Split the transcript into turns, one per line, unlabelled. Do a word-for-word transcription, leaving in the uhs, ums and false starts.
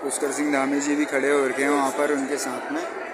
पुष्कर सिंह धामी जी भी खड़े हो रखे हैं वहाँ पर उनके साथ में।